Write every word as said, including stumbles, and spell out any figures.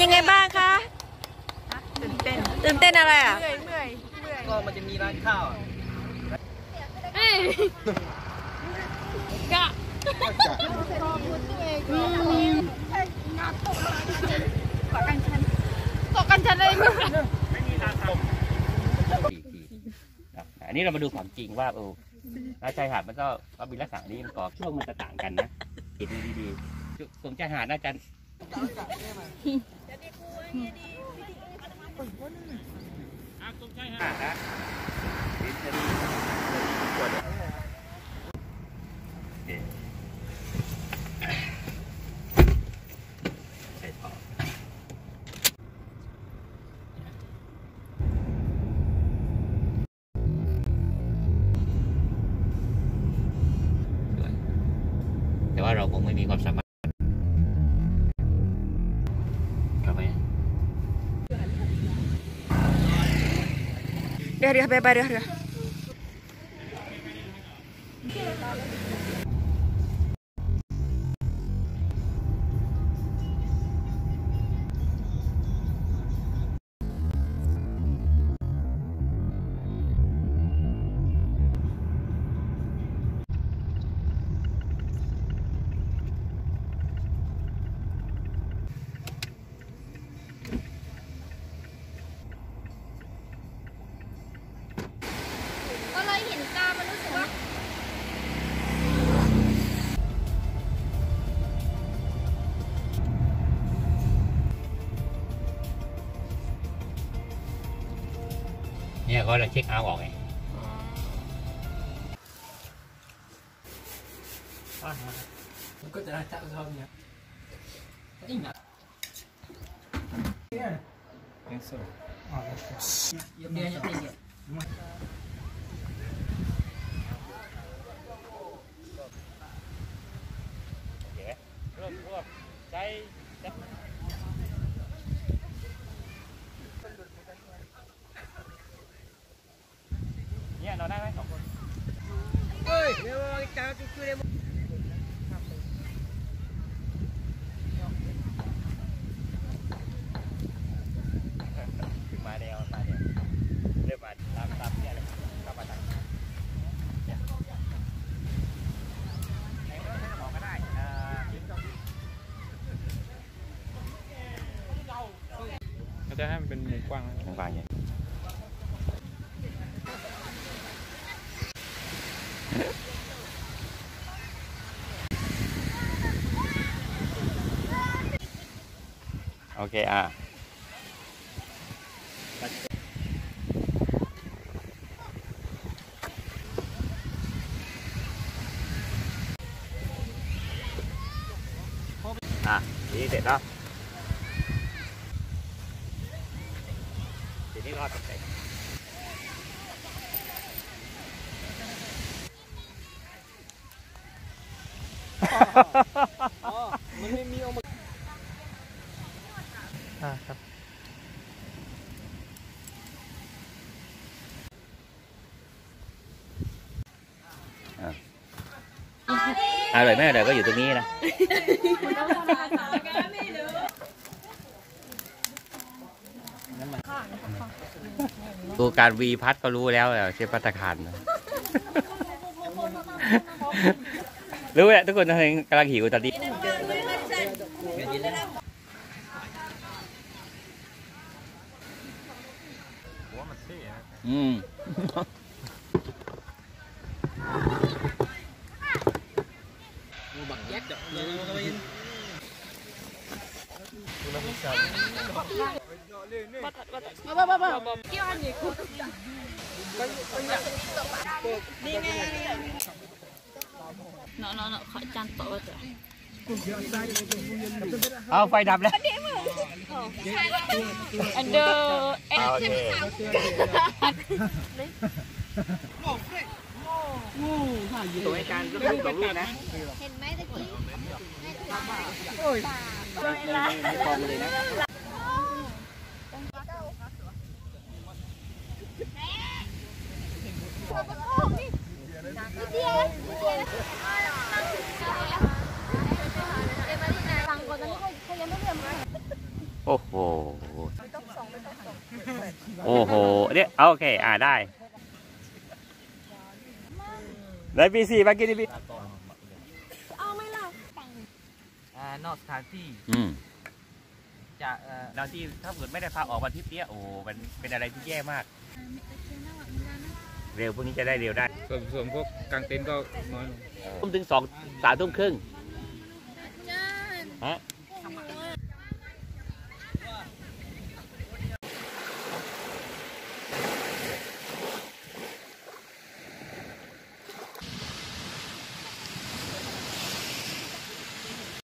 ยังไงบ้างคะตื่นเต้นตื่นเต้นอะไรอ่ะเมื่อยเมื่อยเมื่อยก็มันจะมีร้านข้าวเอ้ยกะต่อกันชันต่อกันชันเลยไม่มีทางทำอันนี้เรามาดูความจริงว่าเออชายหาดมันก็ก็มีลักษณะนี้มันก็ช่วงมันจะต่างกันนะคิดดูดีๆตรงชายหาดน่าจะแต่ว่าเราคงไม่มีความสามารถทำไมเดี๋ยวเดี๋ยวไปไปเดี๋ยวเดี๋ยวเนี่ยก็เราเช็คเอาท์ออกไงมันก็จะได้จับเขาเนี่ยนี่นะเนี่ยยังสู้อ๋อยังเดียวยังเดียวรวบรวบใจเนี่ยนอนได้ไหมสองคนเฮ้ยเดี๋ยวจะจะช่วยเลยขึ้นมาเดียวมาเดียวเริ่มมาตามตามเนี่ยเลยเข้ามาทางเนี่ยไหนก็ได้บอกก็ได้อ่าก็จะให้มันเป็นมุมกว้างมุมกว้างอย่างโอเคอ่ะอ่ะนี่เสร็จแล้วทีนี้รอดตกแต่งอ๋อมันไม่มีออกมาอ่าครับอร่อยไหมอร่อยก็อยู่ตรงนี้นะดูการวีพัดก็รู้แล้วเชฟพัตตาคารรู้แหละทุกคนกำลังหิวตอนนี้อืมบักแยกจับเลยเราเองบ้าบ้าบ้าบ้าเกี่ยวอันนี้คุณนี่ไงเนาะเนาะเนาะขอจานโต๊ะจ้ะเอาไฟดับแล้วอันเดอร์เอ็นโอเคตัวในการรูปรูปนะเห็นไหมตะกี้โอ้ยไม่พอเลยนะโอ้โหโอ้โหเนี่ยโอเคอ่าได้ไหนพีซีมากินดิพี่เอาไหมล่ะอ่านอกสถานที่อืมจะเอ่อเราที่ถ้าเกิดไม่ได้พาออกมาทริปเนี้ยโอ้มันเป็นอะไรที่แย่มาก เร็วพวกนี้จะได้เร็วได้ส่วนส่วนพวกกางเต็นท์ก็น้อยลงทุ่มถึงสองสามทุ่มครึ่ง